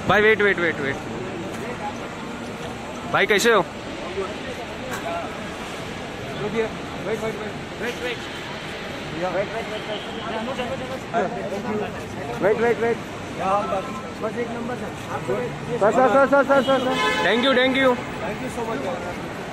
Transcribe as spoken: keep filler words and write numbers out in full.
भाई wait wait wait wait भाई कैसे हो? Wait wait wait wait wait wait wait बस एक number sir. Sir sir sir sir sir thank you thank you thank you so much.